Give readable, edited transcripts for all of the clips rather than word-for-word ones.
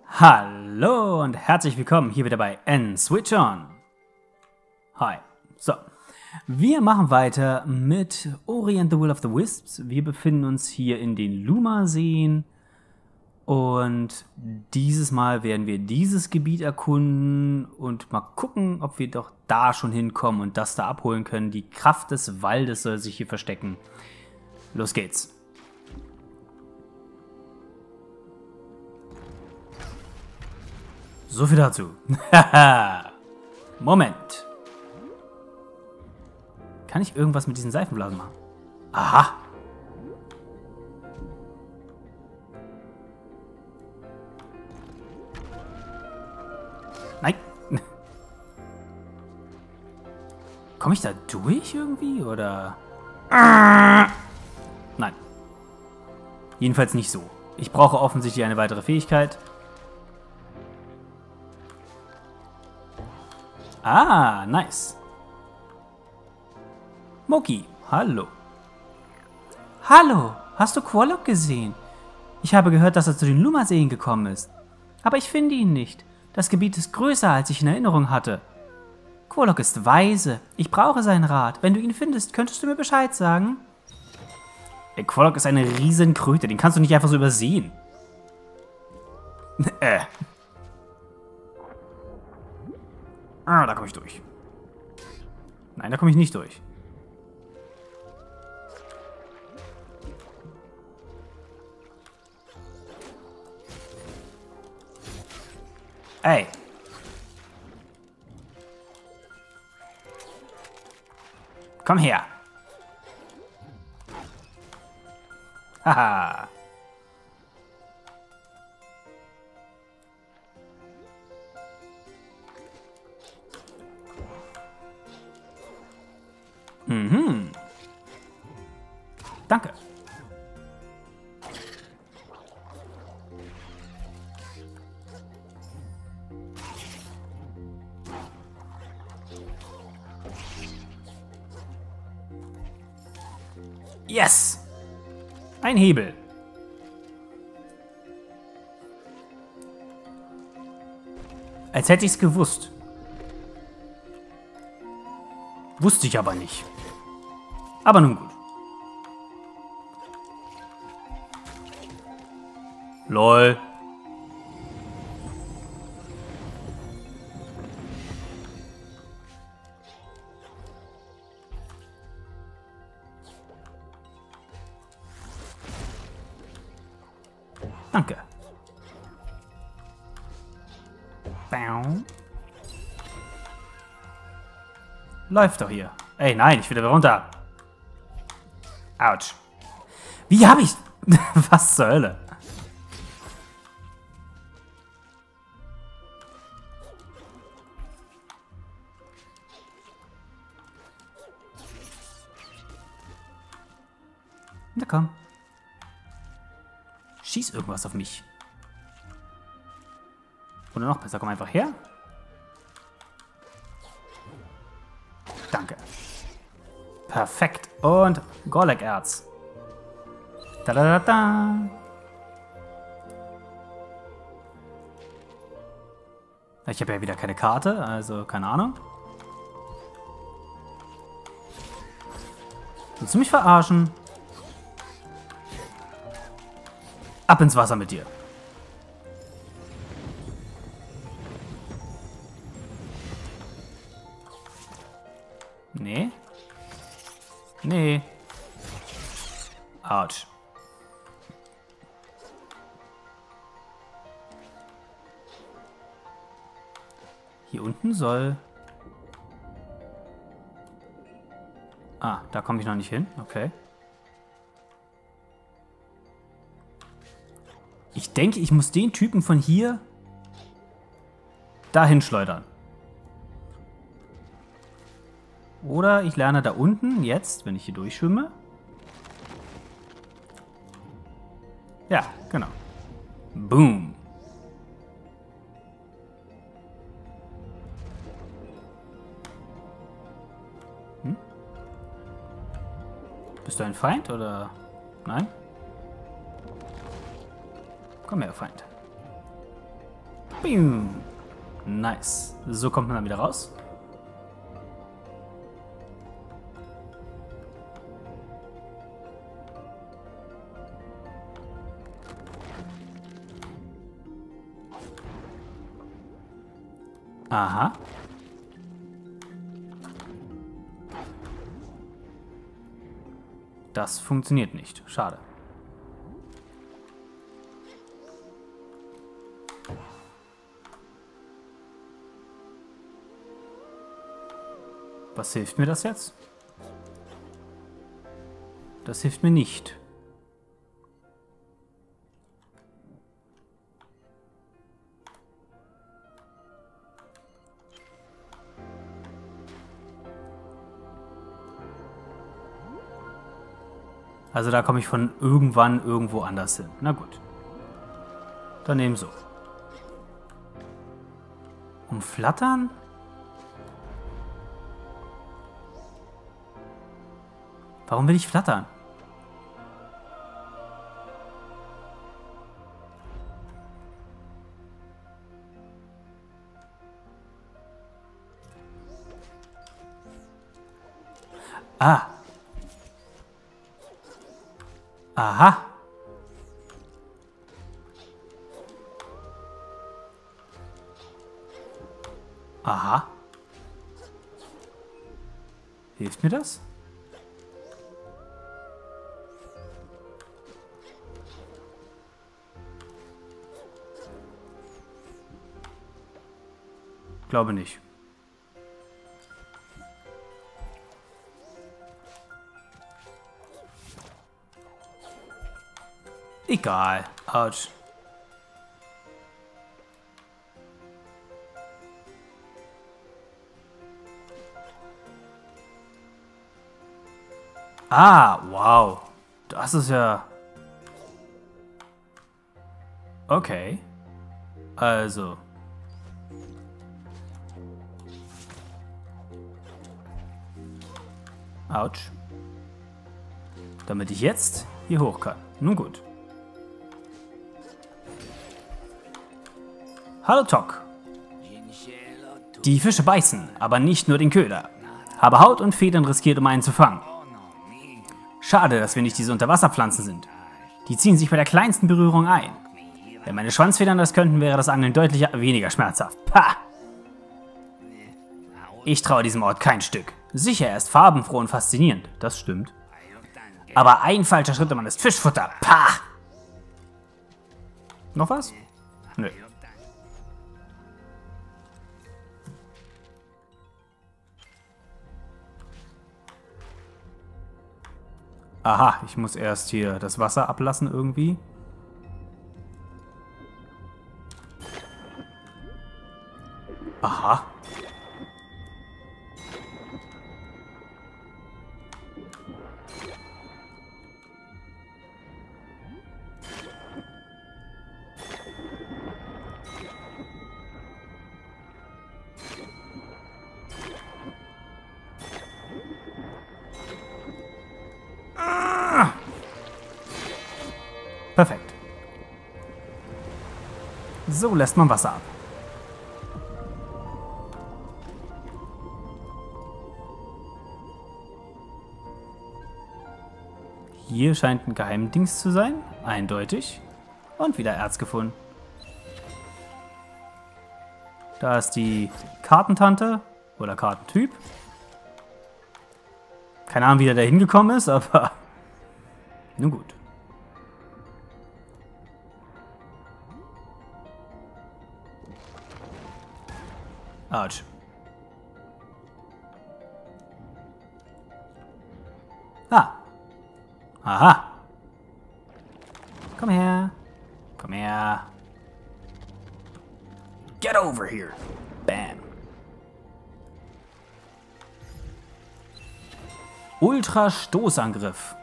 Hallo und herzlich willkommen hier wieder bei N-Switch On. Hi. So, wir machen weiter mit Ori and the Will of the Wisps. Wir befinden uns hier in den Luma-Seen und dieses Mal werden wir dieses Gebiet erkunden und mal gucken, ob wir doch da schon hinkommen und das da abholen können. Die Kraft des Waldes soll sich hier verstecken. Los geht's. So viel dazu. Moment. Kann ich irgendwas mit diesen Seifenblasen machen? Aha. Nein. Komme ich da durch irgendwie, oder? Nein. Jedenfalls nicht so. Ich brauche offensichtlich eine weitere Fähigkeit. Ah, nice. Moki, hallo. Hallo, hast du Quolok gesehen? Ich habe gehört, dass er zu den Luma-Seen gekommen ist. Aber ich finde ihn nicht. Das Gebiet ist größer, als ich in Erinnerung hatte. Quolok ist weise. Ich brauche seinen Rat. Wenn du ihn findest, könntest du mir Bescheid sagen? Quolok ist eine riesen Kröte. Den kannst du nicht einfach so übersehen. Ah, da komme ich durch. Nein, da komme ich nicht durch. Ey. Komm her. Haha. Mhm. Danke. Yes! Ein Hebel. Als hätte ich's gewusst. Wusste ich aber nicht. Aber nun gut. LOL. Danke. Bam. Läuft doch hier. Ey, nein, ich will da runter. Autsch. Wie habe ich... Was zur Hölle? Na komm. Schieß irgendwas auf mich. Oder noch besser, komm einfach her. Danke. Perfekt. Und Gorlek-Erz. Da da da da. Ich habe ja wieder keine Karte, also keine Ahnung. Willst du mich verarschen? Ab ins Wasser mit dir. Nee. Nee. Autsch. Hier unten soll... Ah, da komme ich noch nicht hin. Okay. Ich denke, ich muss den Typen von hier dahin schleudern. Oder ich lerne da unten jetzt, wenn ich hier durchschwimme. Ja, genau. Boom. Bist du ein Feind oder... Nein? Komm her, Feind. Piu. Nice. So kommt man dann wieder raus. Aha. Das funktioniert nicht. Schade. Was hilft mir das jetzt? Das hilft mir nicht. Also da komme ich von irgendwann irgendwo anders hin. Na gut. Dann eben so. Umflattern? Warum will ich flattern? Ah. Aha. Aha. Hilft mir das? Glaube nicht. Egal. Autsch. Ah, wow. Das ist ja... Okay. Also... Autsch. Damit ich jetzt hier hoch kann. Nun gut. Hallo Tok. Die Fische beißen, aber nicht nur den Köder. Habe Haut und Federn riskiert, um einen zu fangen. Schade, dass wir nicht diese Unterwasserpflanzen sind. Die ziehen sich bei der kleinsten Berührung ein. Wenn meine Schwanzfedern das könnten, wäre das Angeln deutlich weniger schmerzhaft. Pah! Ich traue diesem Ort kein Stück. Sicher, er ist farbenfroh und faszinierend. Das stimmt. Aber ein falscher Schritt und man ist Fischfutter. Pah! Noch was? Nö. Aha, ich muss erst hier das Wasser ablassen irgendwie. Aha. Perfekt. So lässt man Wasser ab. Hier scheint ein Geheimdings zu sein. Eindeutig. Und wieder Erz gefunden. Da ist die Kartentante. Oder Kartentyp. Keine Ahnung, wie der da hingekommen ist, aber... Nun gut. Autsch. Ah. Aha. Komm her. Komm her. Get over here. Bam. Ultra-Stoßangriff.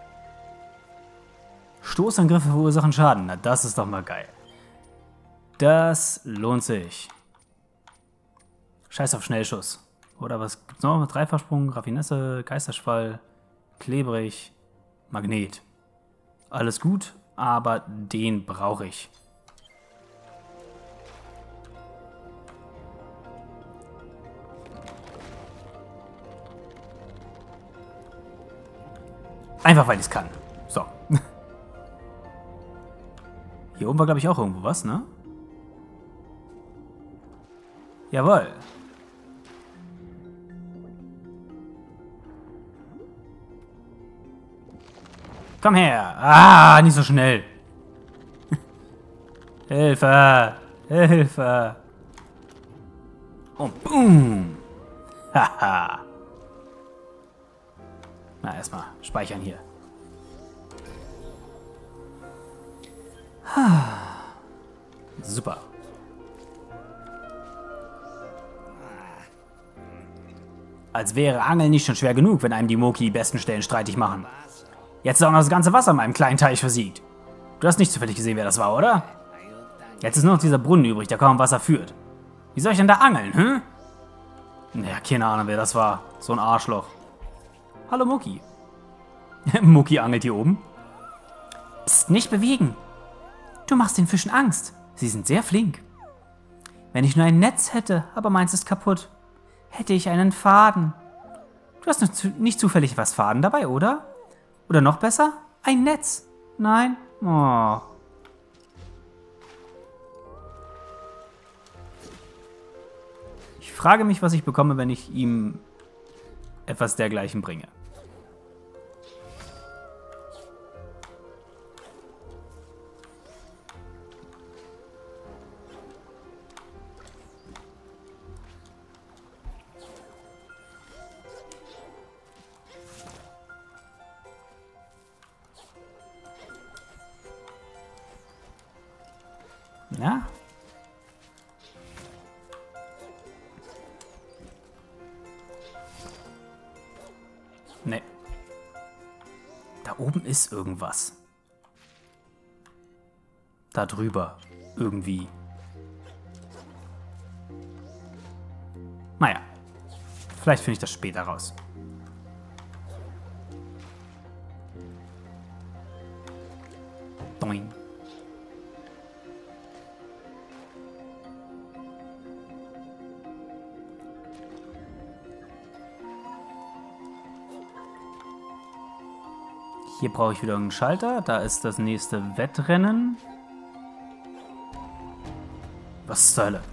Stoßangriffe verursachen Schaden. Na, das ist doch mal geil. Das lohnt sich. Scheiß auf Schnellschuss. Oder was gibt's noch? Dreifachsprung, Raffinesse, Geisterschwall, klebrig, Magnet. Alles gut, aber den brauche ich. Einfach, weil ich es kann. So. Hier oben war, glaube ich, auch irgendwo was, ne? Jawohl. Komm her. Ah, nicht so schnell. Hilfe. Hilfe. Und boom. Haha. Na, erstmal speichern hier. Super. Als wäre Angeln nicht schon schwer genug, wenn einem die Moki die besten Stellen streitig machen. Jetzt ist auch noch das ganze Wasser in meinem kleinen Teich versiegt. Du hast nicht zufällig gesehen, wer das war, oder? Jetzt ist nur noch dieser Brunnen übrig, der kaum Wasser führt. Wie soll ich denn da angeln, hm? Ja, keine Ahnung, wer das war. So ein Arschloch. Hallo, Muki. Muki angelt hier oben. Psst, nicht bewegen. Du machst den Fischen Angst. Sie sind sehr flink. Wenn ich nur ein Netz hätte, aber meins ist kaputt, hätte ich einen Faden. Du hast nicht zufällig was Faden dabei, oder? Oder noch besser, ein Netz. Nein? Oh. Ich frage mich, was ich bekomme, wenn ich ihm etwas dergleichen bringe. Ja? Nee. Da oben ist irgendwas. Da drüber. Irgendwie. Naja. Vielleicht finde ich das später raus. Doing. Hier brauche ich wieder einen Schalter. Da ist das nächste Wettrennen. Was zur Hölle?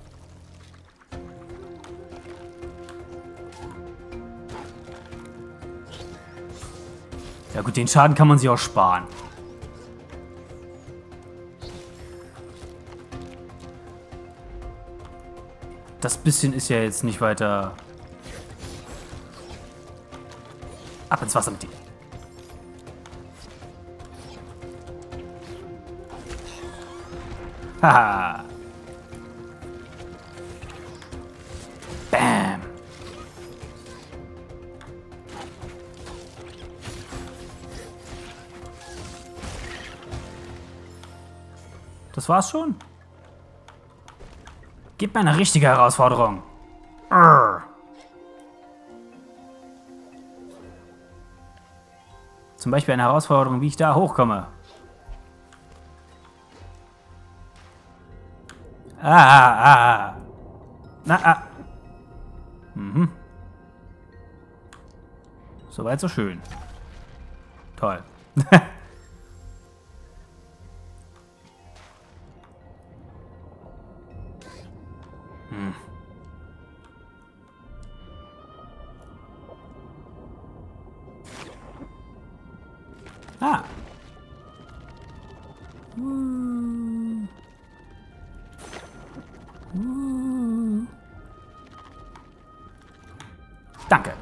Ja gut, den Schaden kann man sich auch sparen. Das bisschen ist ja jetzt nicht weiter... Ab ins Wasser mit dir. Haha. Bam. Das war's schon? Gib mir eine richtige Herausforderung. Arr. Zum Beispiel eine Herausforderung, wie ich da hochkomme. Na. Mhm. Soweit so schön. Toll. hm. Ah. Danke.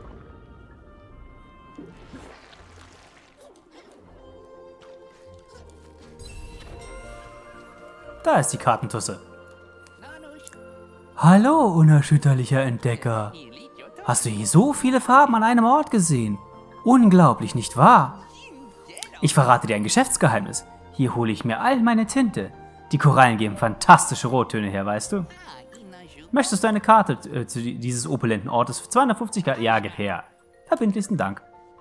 Da ist die Kartentusse. Hallo, unerschütterlicher Entdecker. Hast du hier so viele Farben an einem Ort gesehen? Unglaublich, nicht wahr? Ich verrate dir ein Geschäftsgeheimnis. Hier hole ich mir all meine Tinte. Die Korallen geben fantastische Rottöne her, weißt du? Möchtest du eine Karte zu dieses opulenten Ortes für 250 Jahre? Ja, gib her. Verbindlichsten Dank.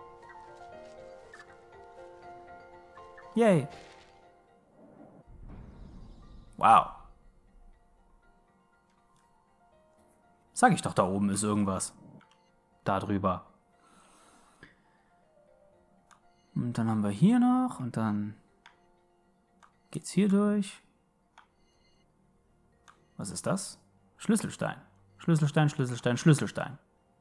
Yay. Wow. Sag ich doch, da oben ist irgendwas. Da drüber. Und dann haben wir hier noch und dann geht's hier durch. Was ist das? Schlüsselstein. Schlüsselstein, Schlüsselstein, Schlüsselstein.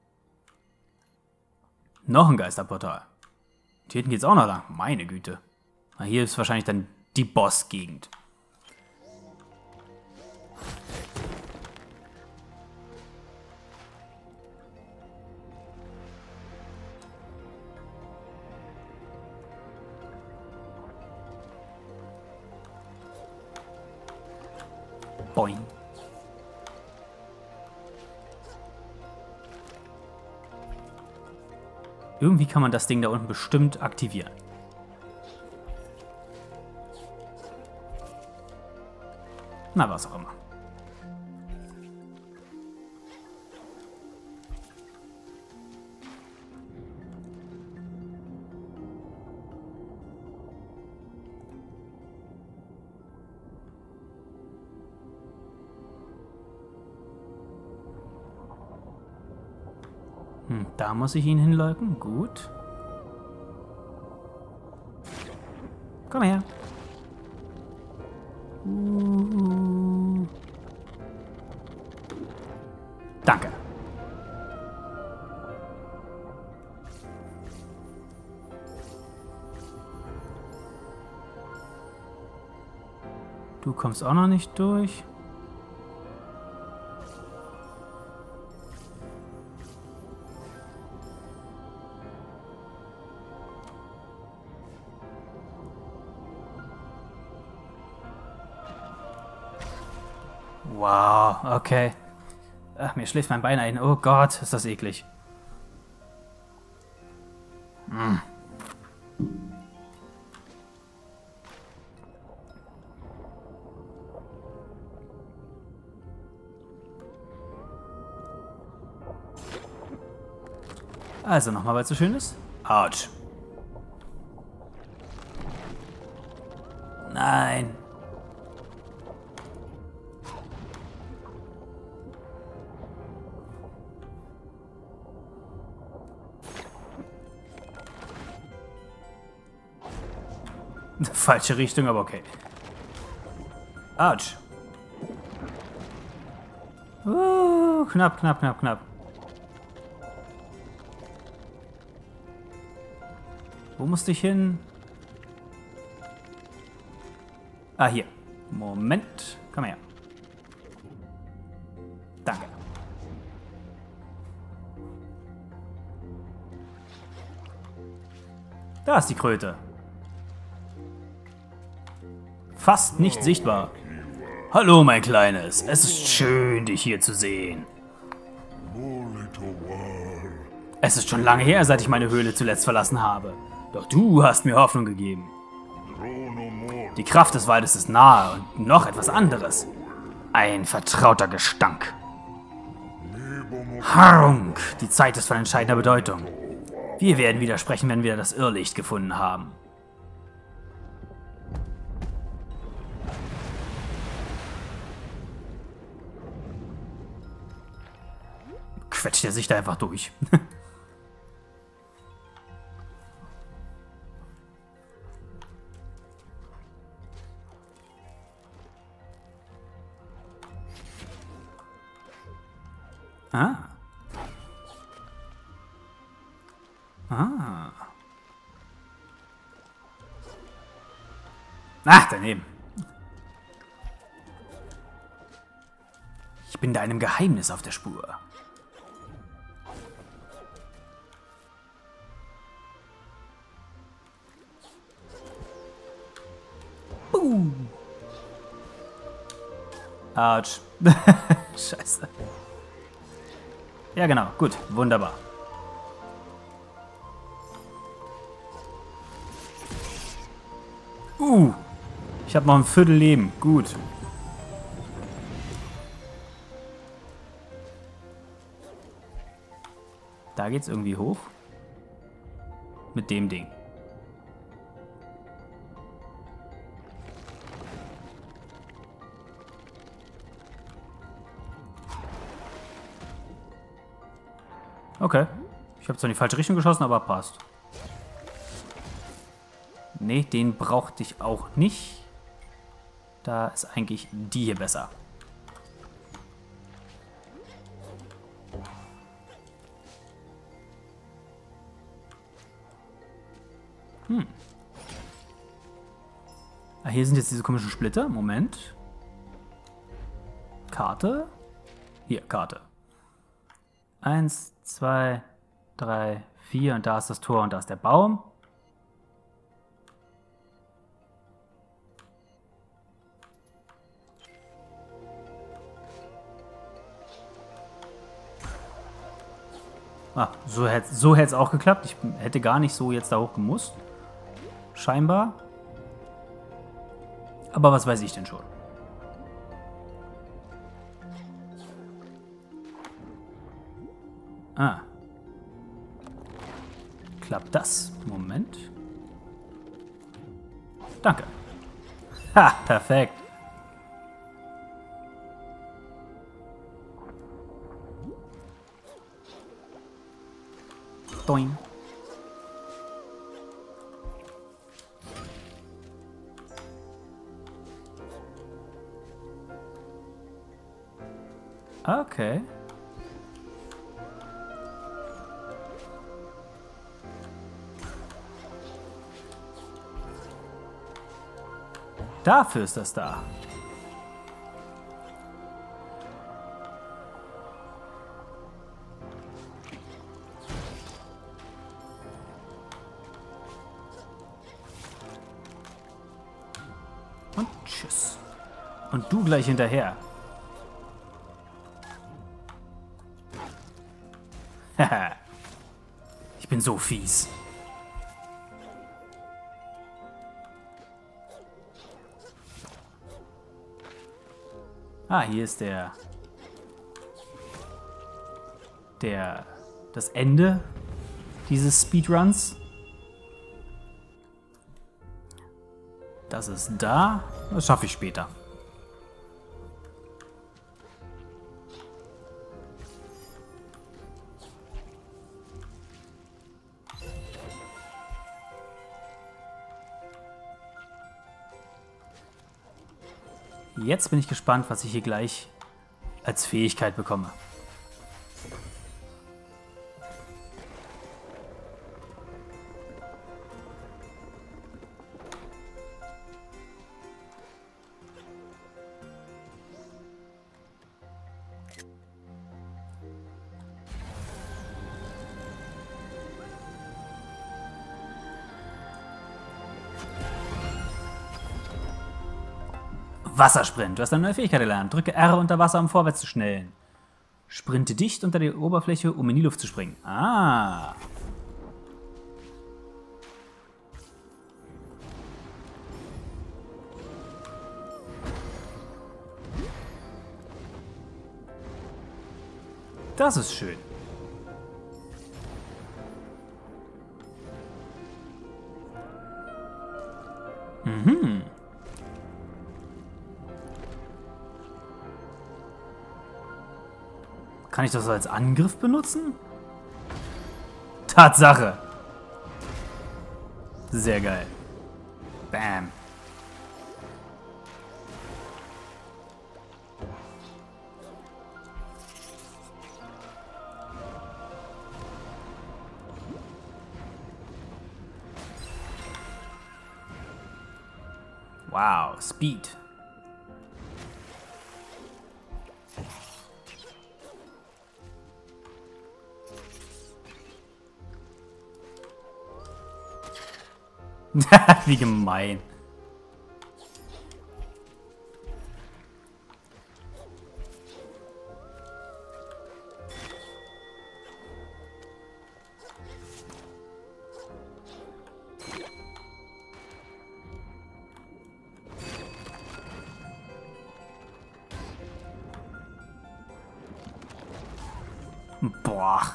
Noch ein Geisterportal. Und hier hinten geht's auch noch lang. Meine Güte. Na, hier ist wahrscheinlich dann die Bossgegend. Boing. Irgendwie kann man das Ding da unten bestimmt aktivieren. Na, was auch immer. Da muss ich ihn hinlocken. Gut. Komm her. Danke. Du kommst auch noch nicht durch. Wow, okay. Ach, mir schläft mein Bein ein. Oh Gott, ist das eklig. Also nochmal, weil es so schön ist. Autsch. Nein. Falsche Richtung, aber okay. Autsch. Knapp, knapp, knapp, knapp. Wo musste ich hin? Ah, hier. Moment. Komm her. Danke. Da ist die Kröte. Fast nicht sichtbar. Hallo, mein Kleines. Es ist schön, dich hier zu sehen. Es ist schon lange her, seit ich meine Höhle zuletzt verlassen habe. Doch du hast mir Hoffnung gegeben. Die Kraft des Waldes ist nahe und noch etwas anderes. Ein vertrauter Gestank. Harung, die Zeit ist von entscheidender Bedeutung. Wir werden widersprechen, wenn wir das Irrlicht gefunden haben. Quetscht er sich da einfach durch. Ah. Ah. Ach, daneben. Ich bin da einem Geheimnis auf der Spur. Autsch. Scheiße. Ja, genau. Gut. Wunderbar. Ich habe noch ein Viertel Leben. Gut. Da geht's irgendwie hoch. Mit dem Ding. Okay. Ich habe zwar in die falsche Richtung geschossen, aber passt. Nee, den brauchte ich auch nicht. Da ist eigentlich die hier besser. Ah, hier sind jetzt diese komischen Splitter. Moment. Karte. Hier, Karte. 1, 2, 3, 4 und da ist das Tor und da ist der Baum. Ah, so hätte es auch geklappt. Ich hätte gar nicht so jetzt da hoch gemusst. Scheinbar. Aber was weiß ich denn schon? Ah. Klappt das? Moment. Danke. Ha, perfekt. Doing. Okay. Dafür ist das da. Und tschüss. Und du gleich hinterher. Haha. Ich bin so fies. Ah, hier ist das Ende dieses Speedruns. Das ist da. Das schaffe ich später. Jetzt bin ich gespannt, was ich hier gleich als Fähigkeit bekomme. Wassersprint. Du hast eine neue Fähigkeit gelernt. Drücke R unter Wasser, um vorwärts zu schnellen. Sprinte dicht unter die Oberfläche, um in die Luft zu springen. Ah. Das ist schön. Mhm. Kann ich das als Angriff benutzen? Tatsache. Sehr geil. Bam. Wow, Speed. Wie gemein. Boah.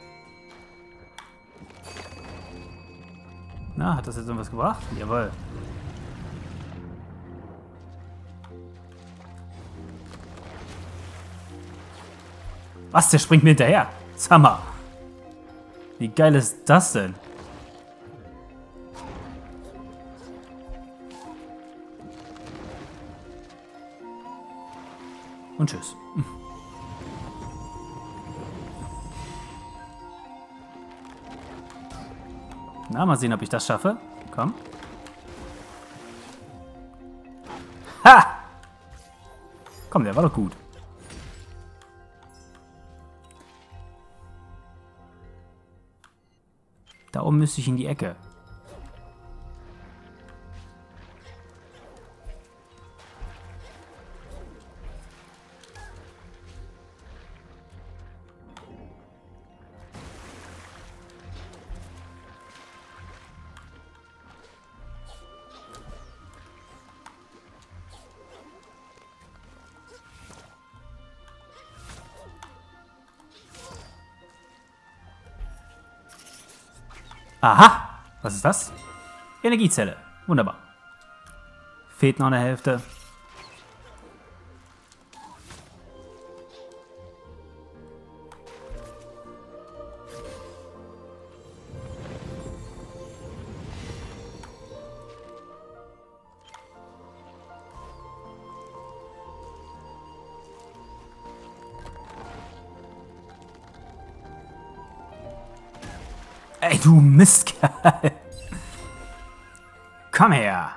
Na, hat das jetzt irgendwas gebracht? Jawohl. Was, der springt mir hinterher? Sag mal. Wie geil ist das denn? Und tschüss. Na, mal sehen, ob ich das schaffe. Komm. Ha! Komm, der war doch gut. Da oben müsste ich in die Ecke. Aha! Was ist das? Energiezelle. Wunderbar. Fehlt noch eine Hälfte. Ey, du Mistkerl. Komm her.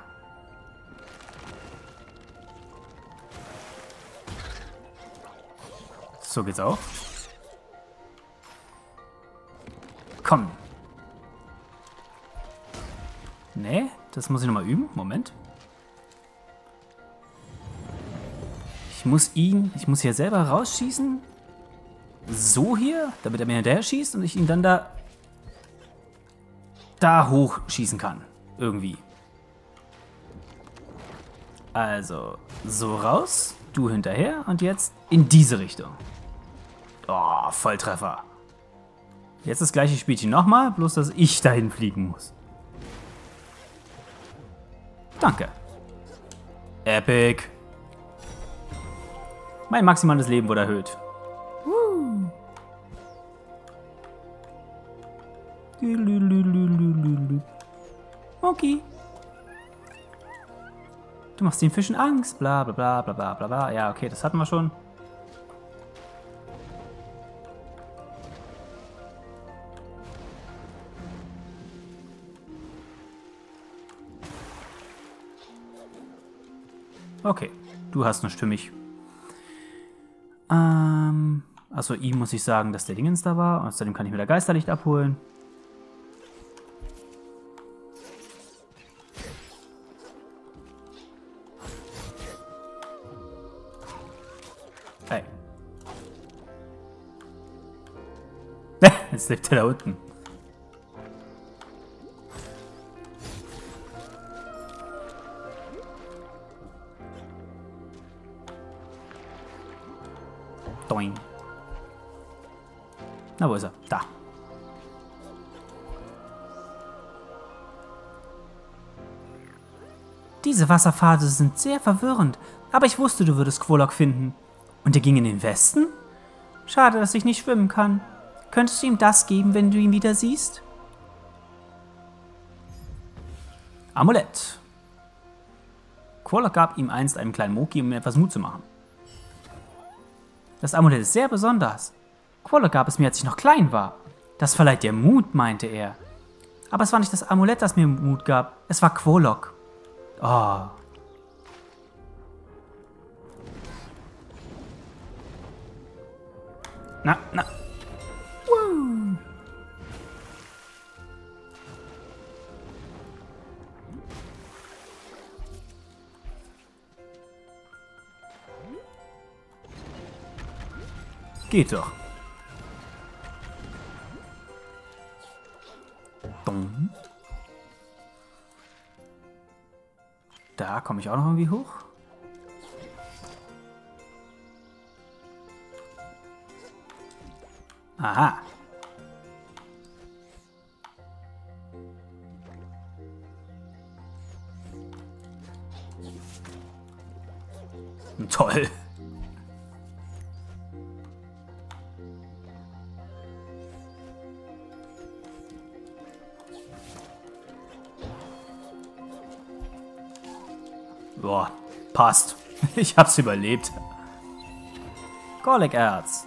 So geht's auch. Komm. Nee, das muss ich nochmal üben. Moment. Ich muss hier selber rausschießen. So hier, damit er mir hinterher schießt und ich ihn dann da hochschießen kann. Irgendwie. Also, so raus, du hinterher und jetzt in diese Richtung. Oh, Volltreffer. Jetzt das gleiche Spielchen nochmal, bloß dass ich dahin fliegen muss. Danke. Epic. Mein maximales Leben wurde erhöht. Okay. Du machst den Fischen Angst, bla bla bla bla bla bla bla. Ja, okay, das hatten wir schon. Okay, du hast nur stimmig. Also ihm muss ich sagen, dass der Dingens da war. Außerdem kann ich mir da Geisterlicht abholen. Hey. Jetzt lebt er da unten. Doing. Na, wo ist er? Da. Diese Wasserpfade sind sehr verwirrend, aber ich wusste, du würdest Quolok finden. Und er ging in den Westen? Schade, dass ich nicht schwimmen kann. Könntest du ihm das geben, wenn du ihn wieder siehst? Amulett. Quolok gab ihm einst einem kleinen Moki, um mir etwas Mut zu machen. Das Amulett ist sehr besonders. Quolok gab es mir, als ich noch klein war. Das verleiht dir Mut, meinte er. Aber es war nicht das Amulett, das mir Mut gab. Es war Quolok. Oh. Na. Woo. Geht doch. Dumm. Da komme ich auch noch irgendwie hoch. Aha. Toll. Passt. Ich hab's überlebt. Gorlek-Erz.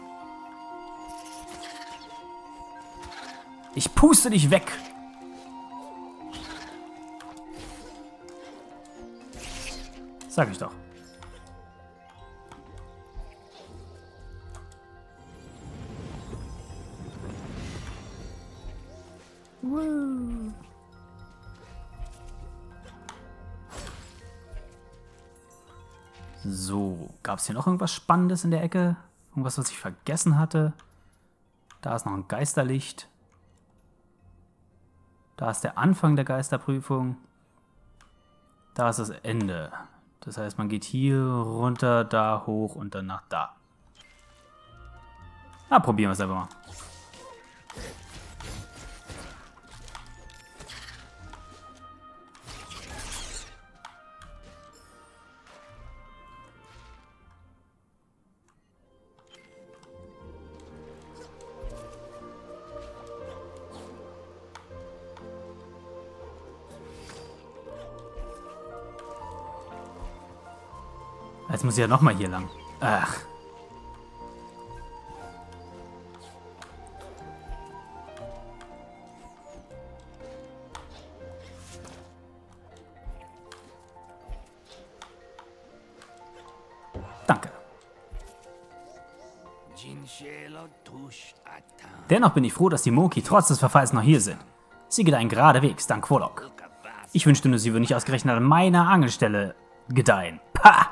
Ich puste dich weg. Sag ich doch. So, gab es hier noch irgendwas Spannendes in der Ecke? Irgendwas, was ich vergessen hatte? Da ist noch ein Geisterlicht. Da ist der Anfang der Geisterprüfung. Da ist das Ende. Das heißt, man geht hier runter, da hoch und dann nach da. Na, probieren wir es einfach mal. Jetzt muss ich ja nochmal hier lang. Ach. Danke. Dennoch bin ich froh, dass die Moki trotz des Verfalls noch hier sind. Sie gedeihen geradewegs, dank Quolok. Ich wünschte nur, sie würden nicht ausgerechnet an meiner Angelstelle gedeihen. Pah!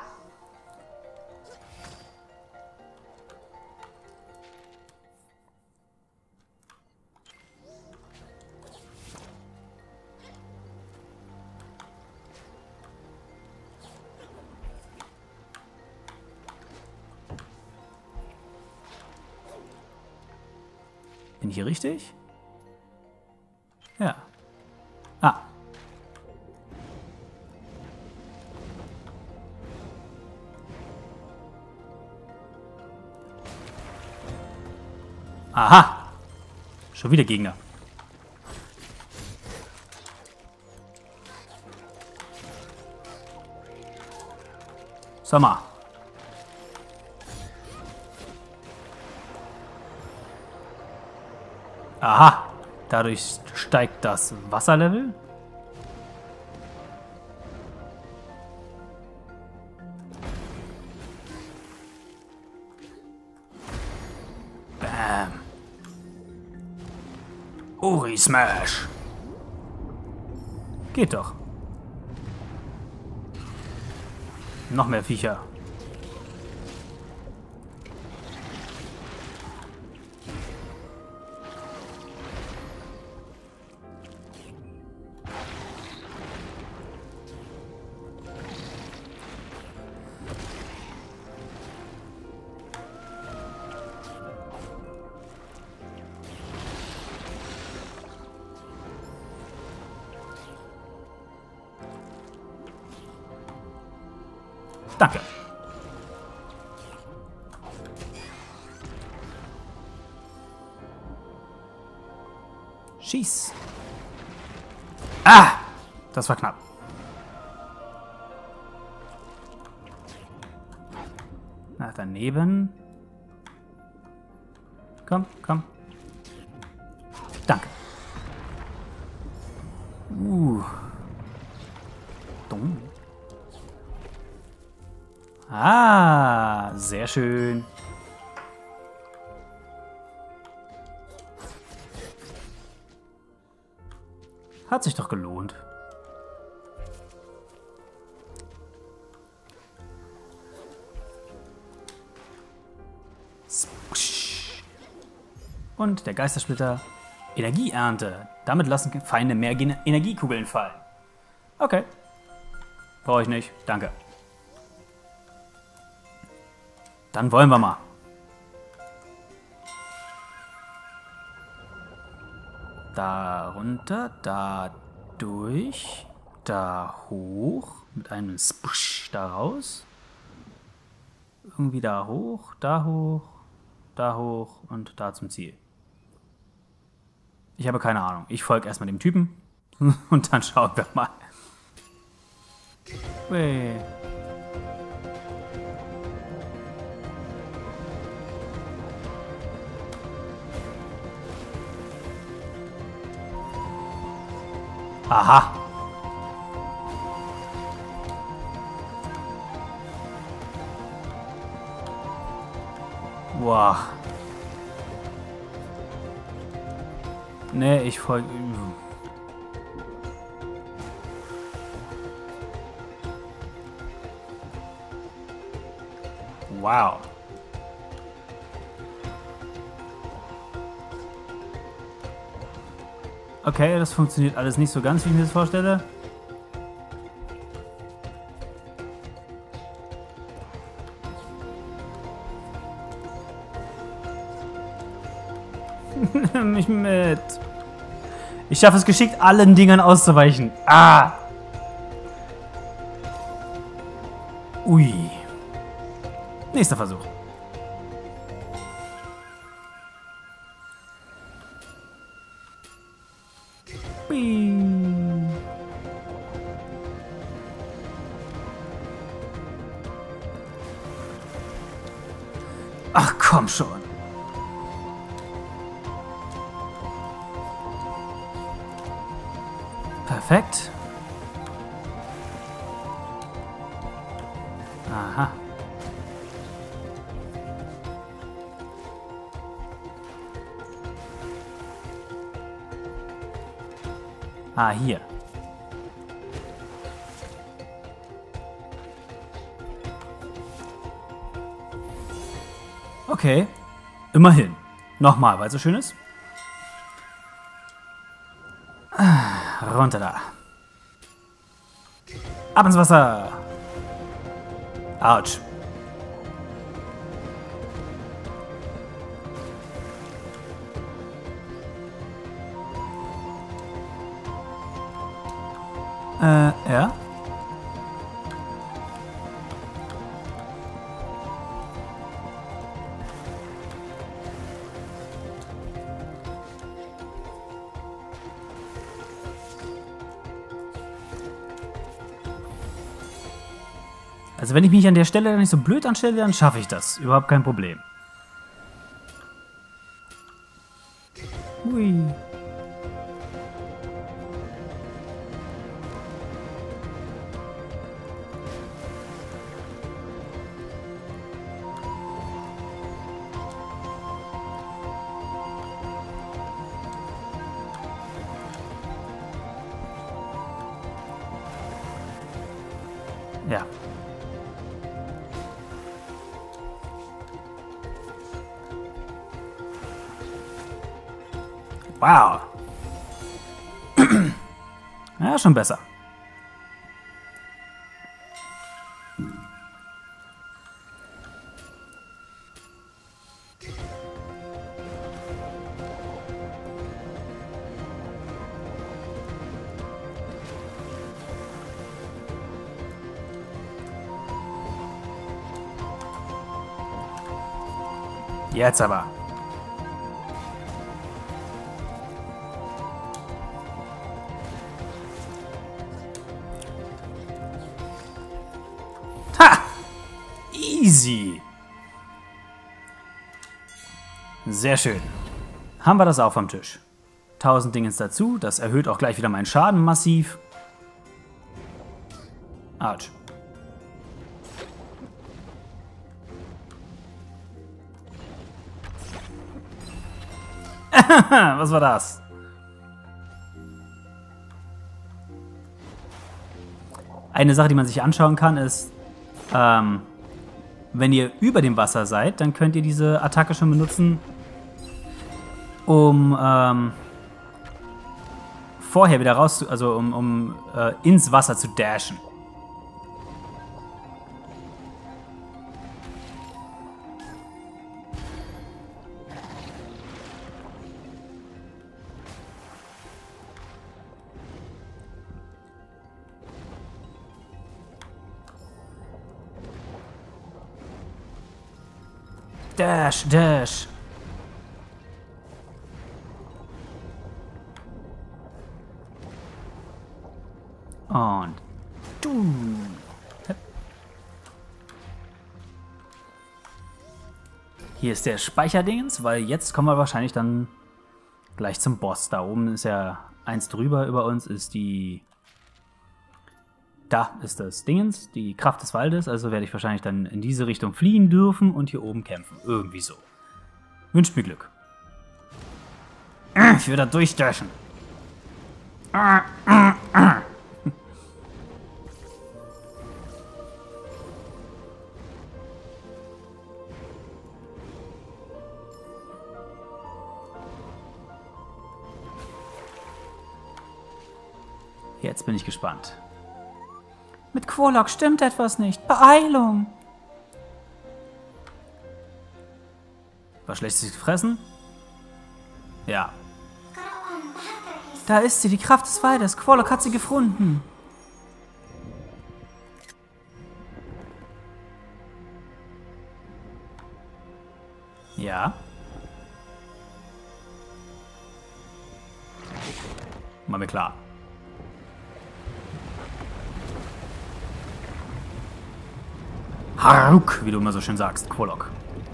Bin ich hier richtig? Ja. Ah. Aha. Schon wieder Gegner. Sag mal. Aha, dadurch steigt das Wasserlevel. Bam. Uri Smash. Geht doch. Noch mehr Viecher. Danke. Schieß. Ah! Das war knapp. Na, daneben. Komm, komm. Danke. Dumm. Ah, sehr schön. Hat sich doch gelohnt. Und der Geistersplitter. Energieernte. Damit lassen Feinde mehr Energiekugeln fallen. Okay. Brauche ich nicht. Danke. Dann wollen wir mal. Da runter, da durch, da hoch, mit einem Spush da raus. Irgendwie da hoch, da hoch, da hoch und da zum Ziel. Ich habe keine Ahnung. Ich folge erstmal dem Typen und dann schauen wir mal. Ui. Aha. Wow. Nee, ich folge... Wow. Okay, das funktioniert alles nicht so ganz, wie ich mir das vorstelle. Nimm mich mit. Ich schaffe es geschickt, allen Dingern auszuweichen. Ah! Ui. Nächster Versuch. Ui. Ach, komm schon. Perfekt. Aha. Ah, hier. Okay. Immerhin. Nochmal, weil es so schön ist. Runter da. Ab ins Wasser. Autsch. Ja? Also wenn ich mich an der Stelle nicht so blöd anstelle, dann schaffe ich das. Überhaupt kein Problem. Hui. Ja. Wow. Ja, schon besser. Jetzt aber. Ha! Easy. Sehr schön. Haben wir das auch vom Tisch. 1000 Dingens dazu. Das erhöht auch gleich wieder meinen Schaden massiv. Autsch. Was war das? Eine Sache, die man sich anschauen kann, ist, wenn ihr über dem Wasser seid, dann könnt ihr diese Attacke schon benutzen, um vorher wieder raus, also um ins Wasser zu dashen. Dash, dash. Und du. Hier ist der Speicherdingens, weil jetzt kommen wir wahrscheinlich dann gleich zum Boss. Da oben ist ja eins drüber über uns ist die... Da ist das Dingens, die Kraft des Waldes. Also werde ich wahrscheinlich dann in diese Richtung fliehen dürfen und hier oben kämpfen. Irgendwie so. Wünscht mir Glück. Ich will da durchdashen. Jetzt bin ich gespannt. Mit Quorlock stimmt etwas nicht. Beeilung! Was Schlechtes gefressen? Ja. Da ist sie, die Kraft des Waldes. Quorlock hat sie gefunden. Ja. War mir klar. Haruk, wie du immer so schön sagst, Quorlock.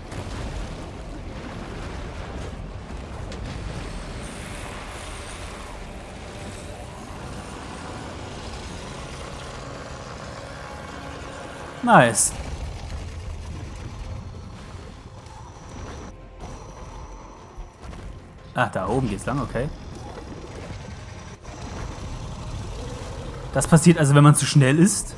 Nice. Ach, da oben geht's lang, okay. Das passiert also, wenn man zu schnell ist.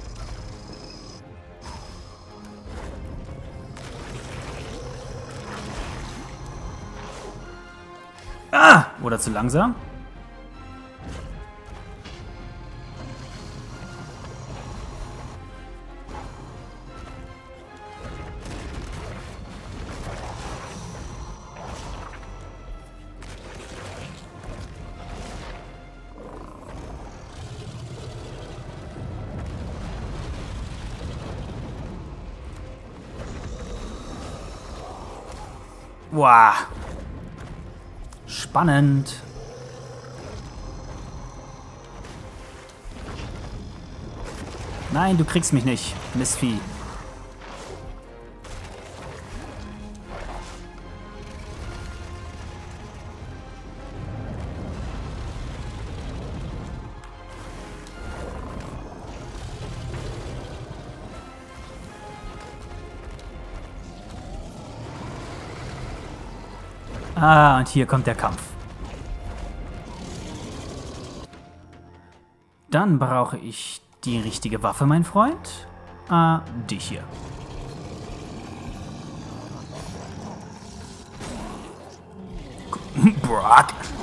Ah! Oder zu langsam. Wow. Spannend. Nein, du kriegst mich nicht, Mistvieh. Ah, und hier kommt der Kampf. Dann brauche ich die richtige Waffe, mein Freund. Dich hier. Brock.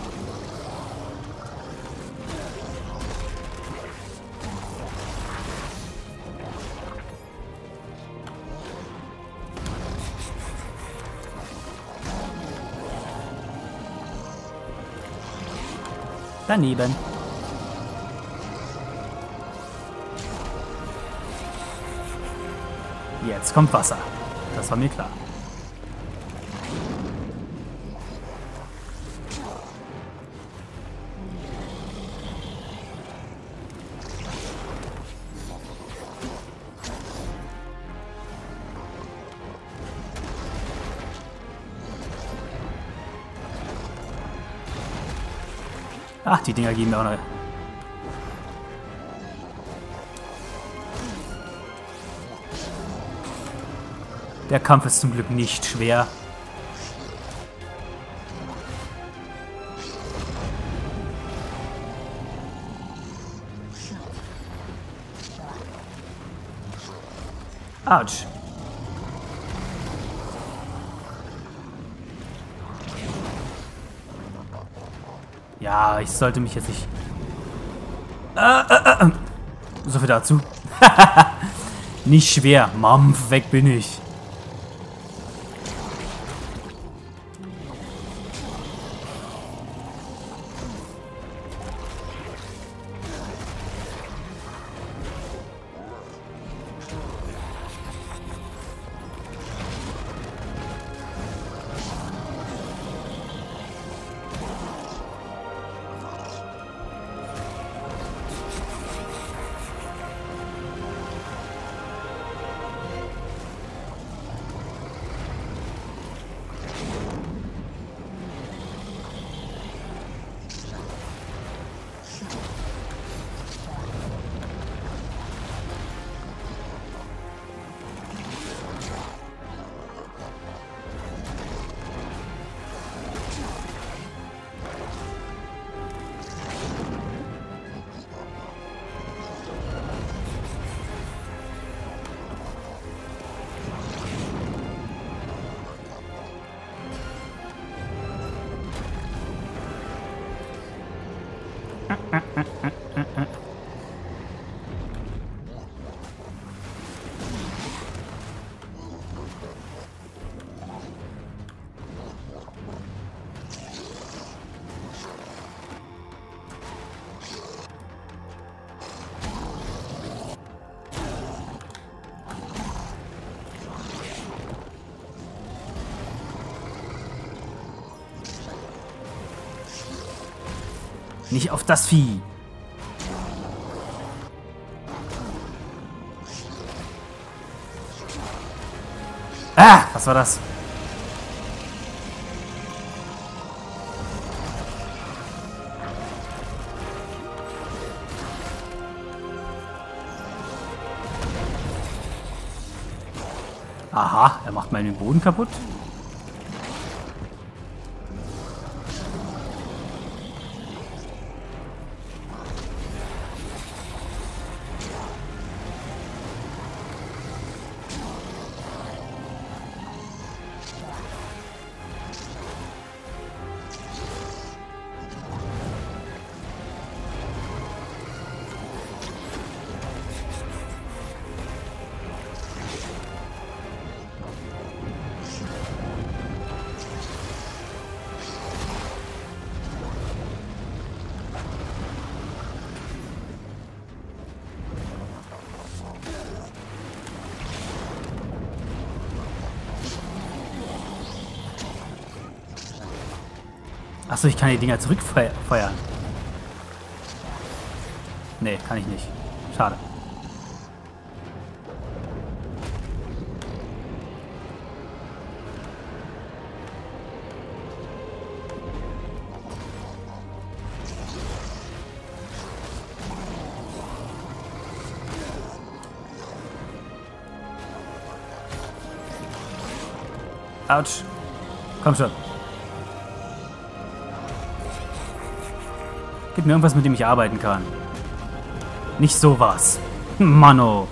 Daneben. Jetzt kommt Wasser. Das war mir klar. Ach, die Dinger geben mir auch noch. Der Kampf ist zum Glück nicht schwer. Autsch. Ja, ich sollte mich jetzt nicht... So viel dazu. Nicht schwer. Mampf, weg bin ich. Nicht auf das Vieh. Ah, was war das? Aha, er macht meinen Boden kaputt. Achso, ich kann die Dinger zurückfeuern. Nee, kann ich nicht. Schade. Autsch. Komm schon. Gib mir irgendwas, mit dem ich arbeiten kann. Nicht sowas. Mano.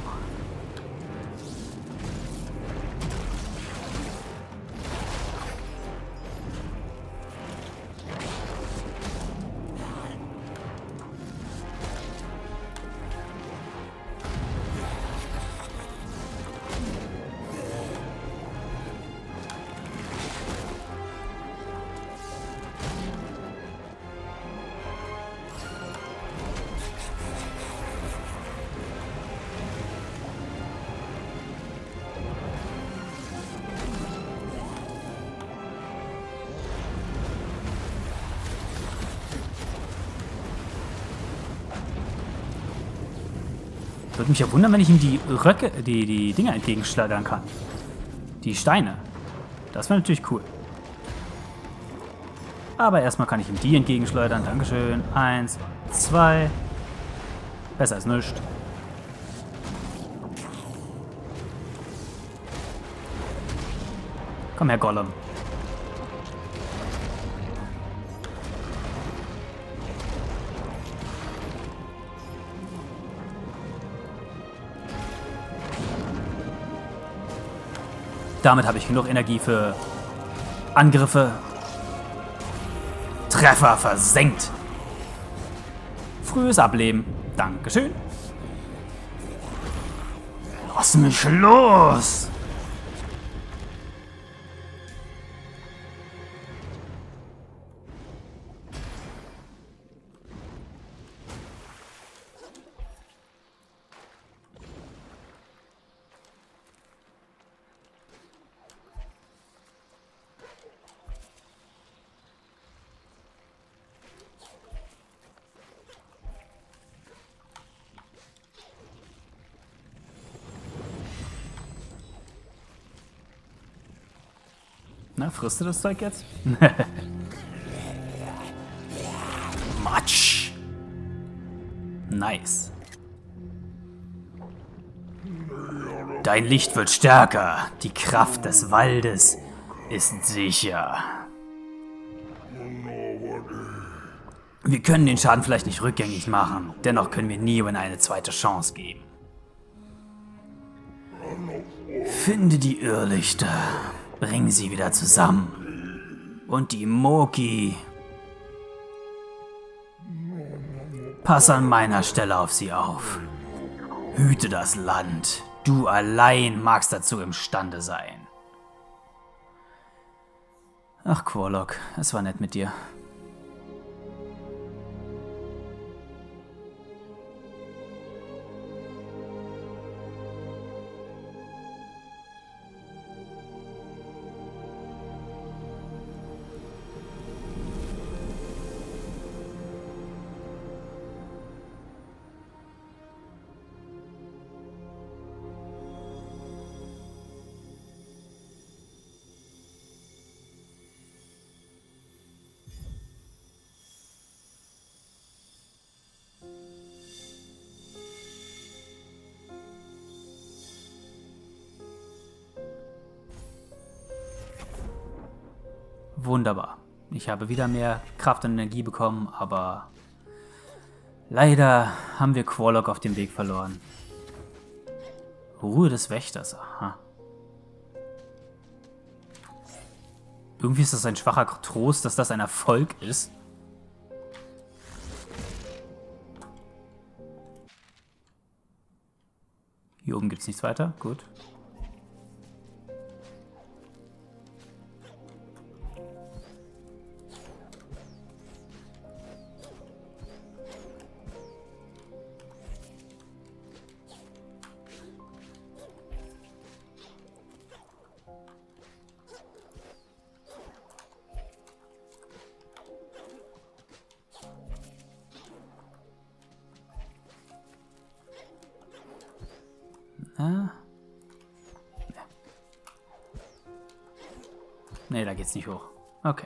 Würde mich ja wundern, wenn ich ihm die Röcke, die Dinger entgegenschleudern kann. Die Steine. Das wäre natürlich cool. Aber erstmal kann ich ihm die entgegenschleudern. Dankeschön. 1, 2. Besser als nichts. Komm her, Gollum. Damit habe ich genug Energie für Angriffe. Treffer versenkt. Frühes Ableben. Dankeschön. Lass mich los. Na, frisst du das Zeug jetzt? Matsch. Nice. Dein Licht wird stärker. Die Kraft des Waldes ist sicher. Wir können den Schaden vielleicht nicht rückgängig machen. Dennoch können wir Niwen eine zweite Chance geben. Finde die Irrlichter. Bring sie wieder zusammen. Und die Moki. Pass an meiner Stelle auf sie auf. Hüte das Land. Du allein magst dazu imstande sein. Ach, Quorlock, es war nett mit dir. Wunderbar. Ich habe wieder mehr Kraft und Energie bekommen, aber leider haben wir Quorlock auf dem Weg verloren. Ruhe des Wächters, aha. Irgendwie ist das ein schwacher Trost, dass das ein Erfolg ist. Hier oben gibt es nichts weiter, gut. Nee, da geht's nicht hoch. Okay.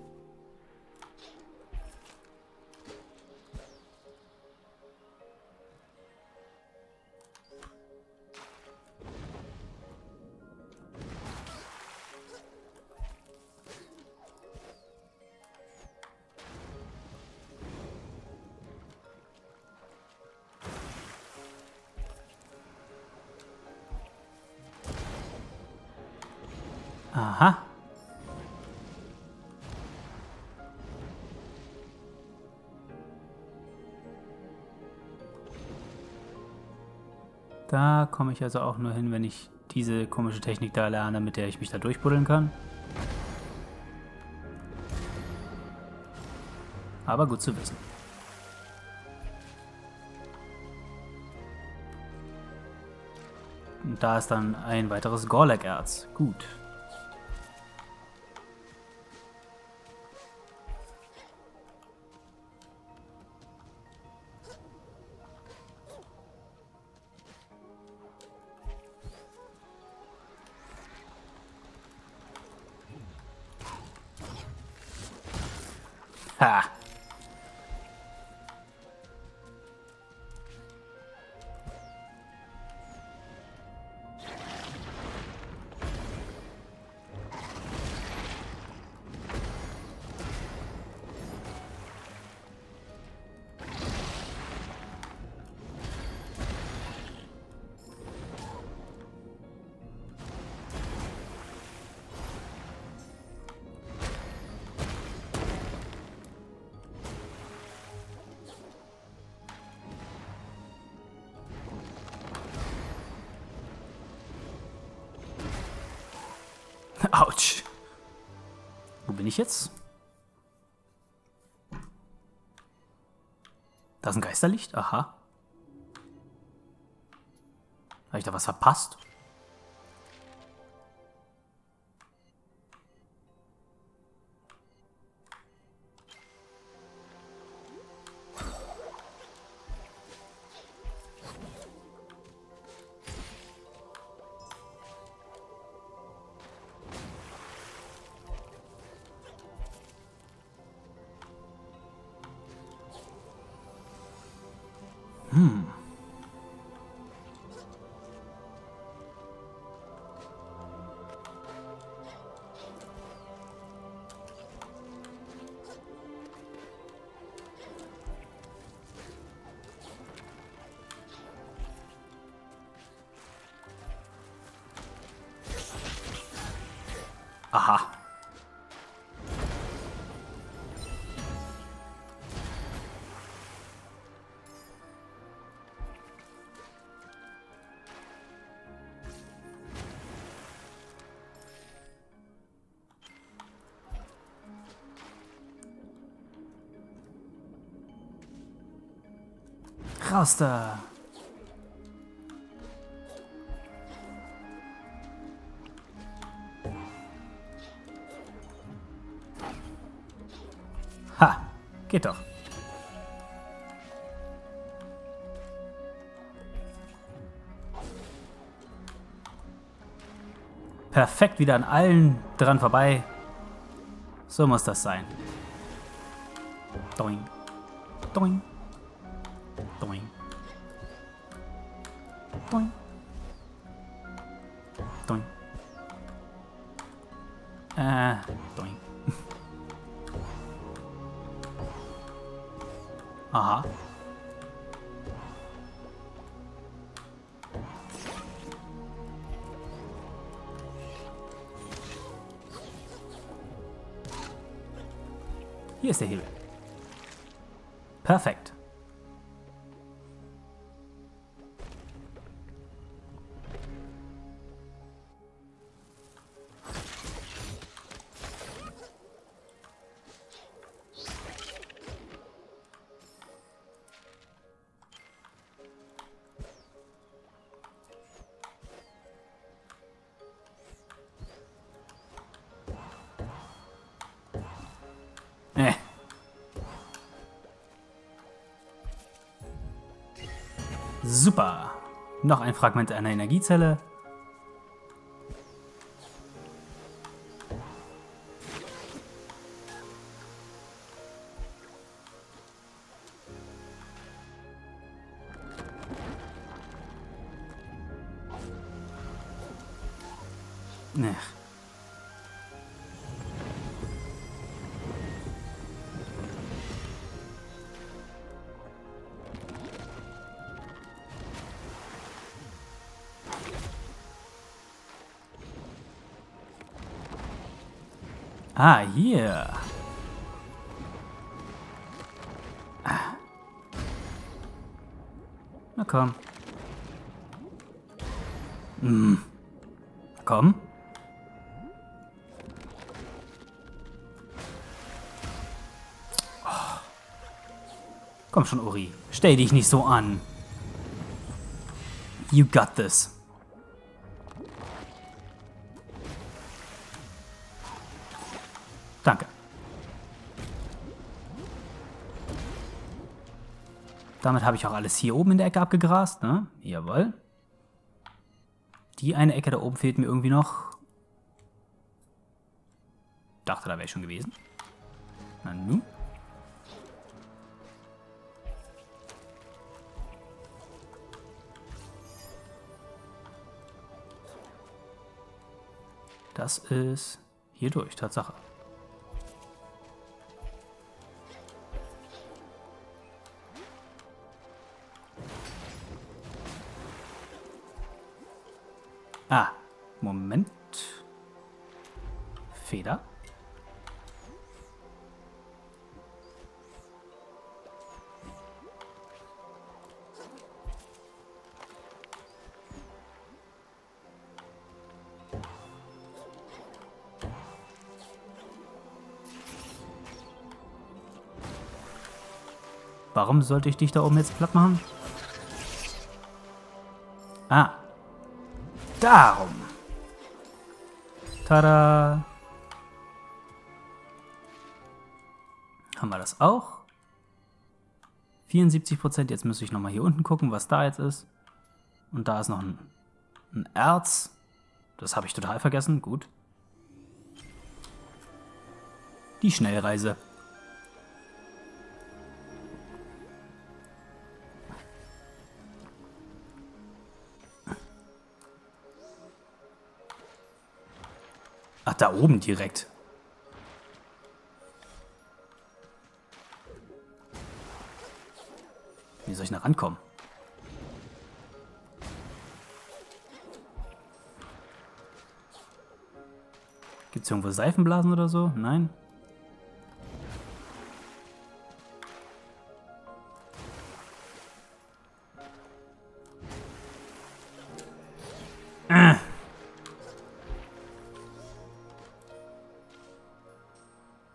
Aha. Da komme ich also auch nur hin, wenn ich diese komische Technik da lerne, mit der ich mich da durchbuddeln kann. Aber gut zu wissen. Und da ist dann ein weiteres Gorlek-Erz. Gut. Ha! Autsch. Wo bin ich jetzt? Da ist ein Geisterlicht? Aha. Habe ich da was verpasst? Aha. Raus da. Ha, geht doch. Perfekt, wieder an allen dran vorbei. So muss das sein. Doing. Doing. Doing. Doing. Doing. Doing. Aha. Hier ist der Hebel. Perfekt. Super. Noch ein Fragment einer Energiezelle. Ach. Ah, hier. Ah. Na komm. Komm. Oh. Komm schon, Uri. Stell dich nicht so an. You got this. Danke. Damit habe ich auch alles hier oben in der Ecke abgegrast, ne? Jawohl. Die eine Ecke da oben fehlt mir irgendwie noch. Dachte, da wäre ich schon gewesen. Na nun. Das ist hier durch, Tatsache. Ah, Moment. Feder. Warum sollte ich dich da oben jetzt platt machen? Ah. Darum. Tada. Haben wir das auch? 74%. Jetzt müsste ich nochmal hier unten gucken, was da jetzt ist. Und da ist noch ein Erz. Das habe ich total vergessen. Gut. Die Schnellreise. Ach, da oben direkt. Wie soll ich da rankommen? Gibt es irgendwo Seifenblasen oder so? Nein?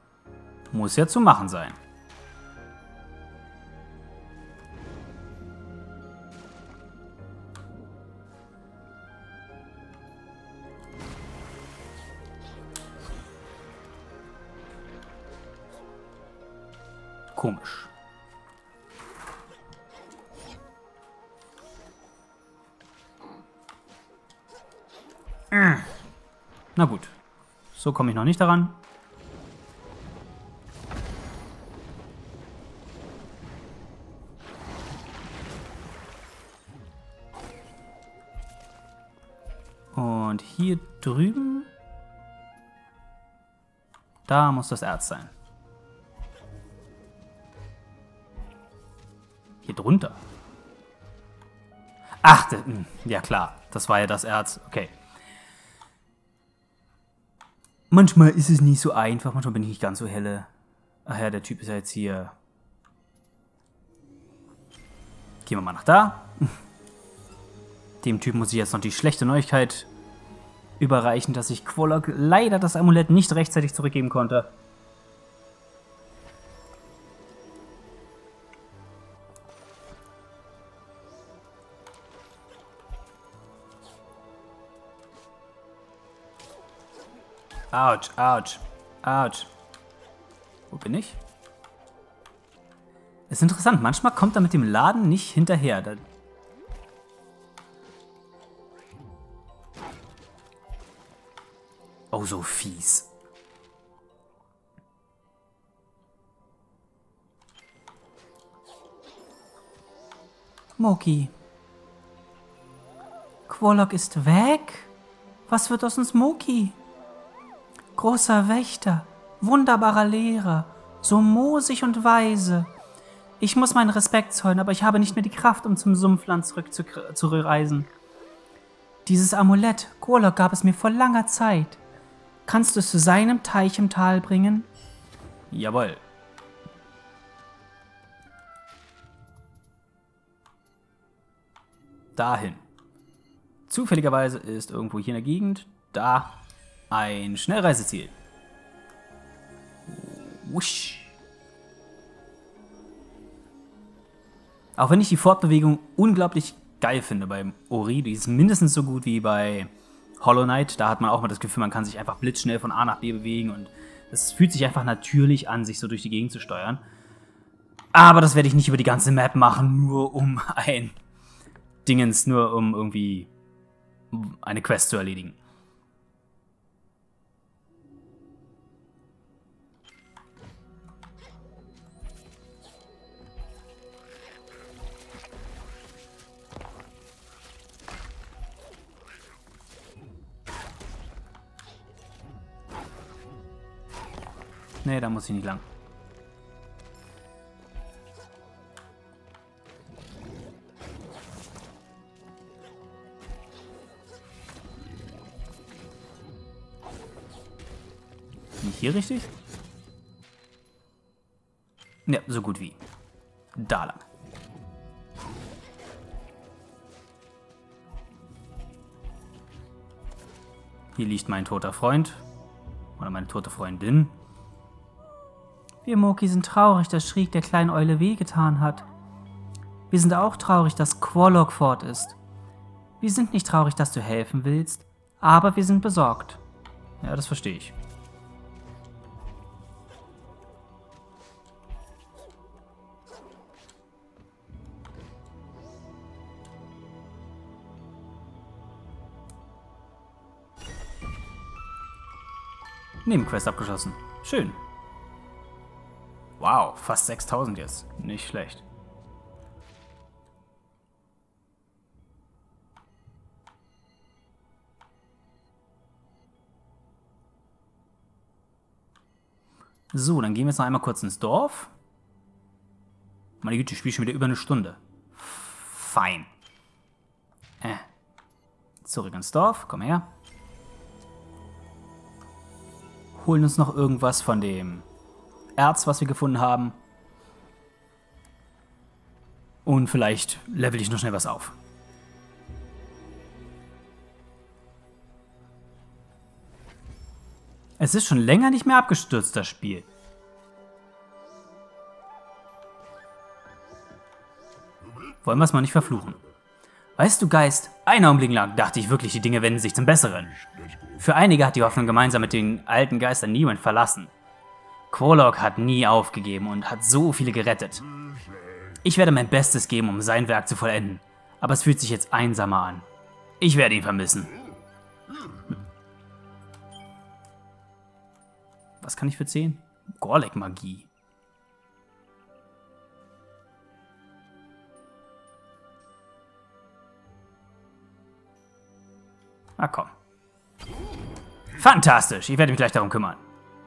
Muss ja zu machen sein. Komisch. Na gut. So komme ich noch nicht daran. Und hier drüben, da muss das Erz sein. Hier drunter. Ach, ja klar, das war ja das Erz. Okay. Manchmal ist es nicht so einfach, manchmal bin ich nicht ganz so helle. Ach ja, der Typ ist ja jetzt hier. Gehen wir mal nach da. Dem Typen muss ich jetzt noch die schlechte Neuigkeit überreichen, dass ich Quolok leider das Amulett nicht rechtzeitig zurückgeben konnte. Autsch, autsch, autsch. Wo bin ich? Ist interessant, manchmal kommt er mit dem Laden nicht hinterher. Oh, so fies. Moki. Quolok ist weg? Was wird aus uns Moki? Großer Wächter, wunderbarer Lehrer, so moosig und weise. Ich muss meinen Respekt zollen, aber ich habe nicht mehr die Kraft, um zum Sumpfland zurückzureisen. Dieses Amulett, Quolok gab es mir vor langer Zeit. Kannst du es zu seinem Teich im Tal bringen? Jawohl. Dahin. Zufälligerweise ist irgendwo hier in der Gegend da ein Schnellreiseziel. Wusch. Auch wenn ich die Fortbewegung unglaublich geil finde beim Ori, die ist mindestens so gut wie bei Hollow Knight. Da hat man auch mal das Gefühl, man kann sich einfach blitzschnell von A nach B bewegen und es fühlt sich einfach natürlich an, sich so durch die Gegend zu steuern. Aber das werde ich nicht über die ganze Map machen, nur um ein Dingens, nur um irgendwie eine Quest zu erledigen. Nee, da muss ich nicht lang. Bin ich hier richtig? Ja, so gut wie. Da lang. Hier liegt mein toter Freund. Oder meine tote Freundin. Wir Moki sind traurig, dass Shriek der kleinen Eule wehgetan hat. Wir sind auch traurig, dass Quolok fort ist. Wir sind nicht traurig, dass du helfen willst, aber wir sind besorgt. Ja, das verstehe ich. Nebenquest abgeschlossen. Schön. Wow, fast 6000 jetzt. Nicht schlecht. So, dann gehen wir jetzt noch einmal kurz ins Dorf. Meine Güte, ich spiele schon wieder über eine Stunde. Fein. Zurück ins Dorf, komm her. Holen uns noch irgendwas von dem Erz, was wir gefunden haben. Und vielleicht level ich noch schnell was auf. Es ist schon länger nicht mehr abgestürzt, das Spiel. Wollen wir es mal nicht verfluchen. Weißt du, Geist, einen Augenblick lang dachte ich wirklich, die Dinge wenden sich zum Besseren. Für einige hat die Hoffnung gemeinsam mit den alten Geistern niemand verlassen. Quorlock hat nie aufgegeben und hat so viele gerettet. Ich werde mein Bestes geben, um sein Werk zu vollenden. Aber es fühlt sich jetzt einsamer an. Ich werde ihn vermissen. Was kann ich für 10? Gorlek-Magie. Na komm. Fantastisch, ich werde mich gleich darum kümmern.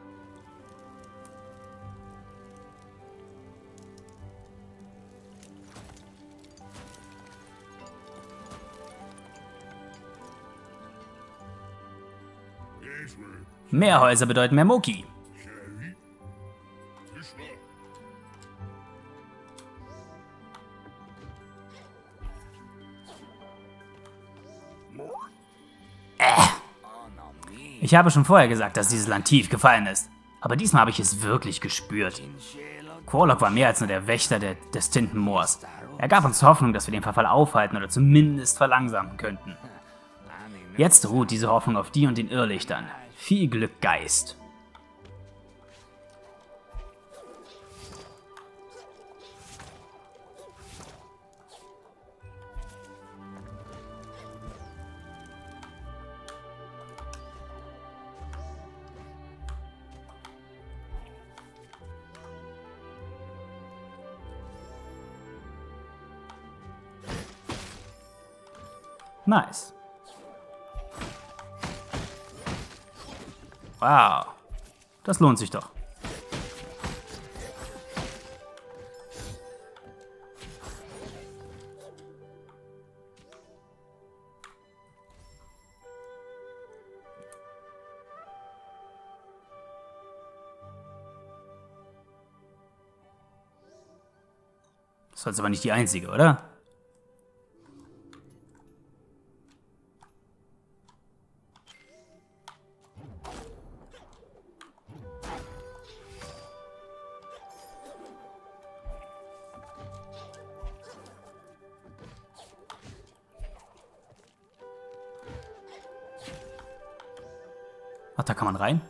Mehr Häuser bedeuten mehr Moki. Ich habe schon vorher gesagt, dass dieses Land tief gefallen ist. Aber diesmal habe ich es wirklich gespürt. Quorlock war mehr als nur der Wächter des Tintenmoors. Er gab uns Hoffnung, dass wir den Verfall aufhalten oder zumindest verlangsamen könnten. Jetzt ruht diese Hoffnung auf die und den Irrlichtern. Viel Glück, Geist. Nice. Wow. Das lohnt sich doch. Das ist jetzt aber nicht die einzige, oder? Ach, da kann man rein?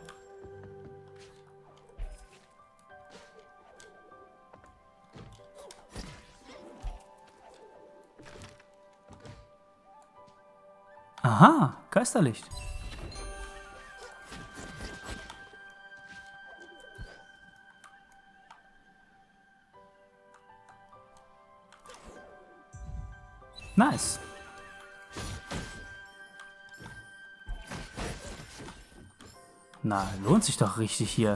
Aha, Geisterlicht. Nice. Na, lohnt sich doch richtig hier.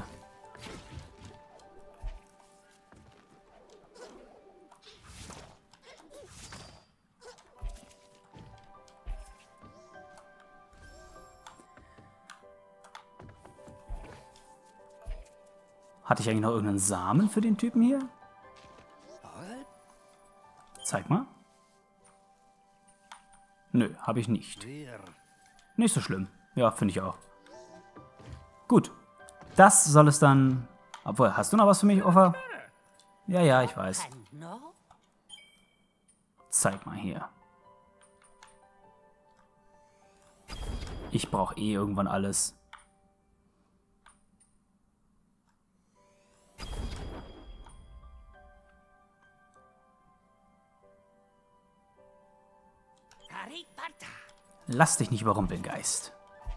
Hatte ich eigentlich noch irgendeinen Samen für den Typen hier? Zeig mal. Nö, habe ich nicht. Nicht so schlimm. Ja, finde ich auch. Gut. Das soll es dann... Obwohl, hast du noch was für mich, Offer? Ja, ja, ich weiß. Zeig mal hier. Ich brauche eh irgendwann alles. Lass dich nicht überrumpeln, Geist.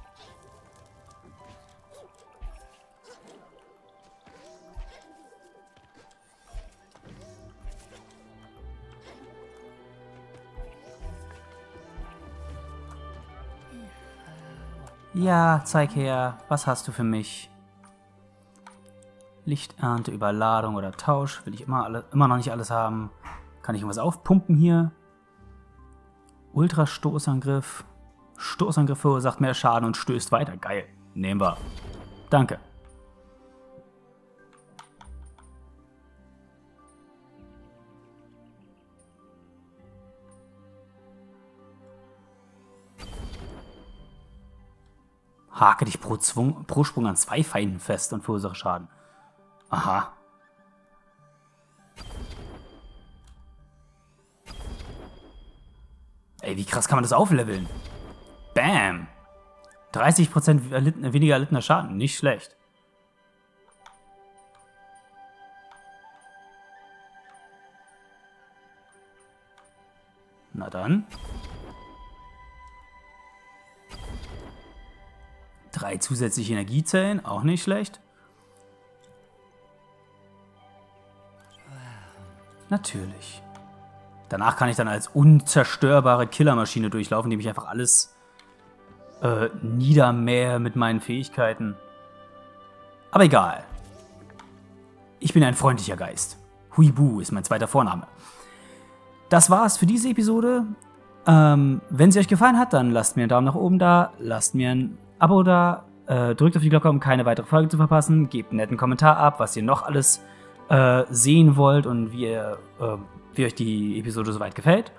Ja, zeig her. Was hast du für mich? Lichternte, Überladung oder Tausch. Will ich immer noch nicht alles haben. Kann ich irgendwas aufpumpen hier? Ultra-Stoßangriff. Stoßangriff verursacht mehr Schaden und stößt weiter. Geil. Nehmen wir. Danke. Hake dich pro Sprung an 2 Feinden fest und verursache Schaden. Aha. Ey, wie krass kann man das aufleveln? Bam. 30% weniger erlittener Schaden. Nicht schlecht. Na dann. 3 zusätzliche Energiezellen, auch nicht schlecht. Natürlich. Danach kann ich dann als unzerstörbare Killermaschine durchlaufen, die mich einfach alles niedermähe mit meinen Fähigkeiten. Aber egal. Ich bin ein freundlicher Geist. Huibu ist mein zweiter Vorname. Das war's für diese Episode. Wenn sie euch gefallen hat, dann lasst mir einen Daumen nach oben da, lasst mir ein Abo da, drückt auf die Glocke, um keine weitere Folge zu verpassen, gebt einen netten Kommentar ab, was ihr noch alles sehen wollt und wie euch die Episode soweit gefällt.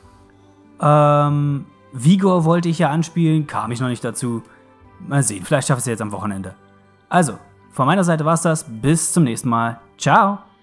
Vigor wollte ich ja anspielen, kam ich noch nicht dazu. Mal sehen, vielleicht schaffe ich es jetzt am Wochenende. Also, von meiner Seite war's das. Bis zum nächsten Mal. Ciao!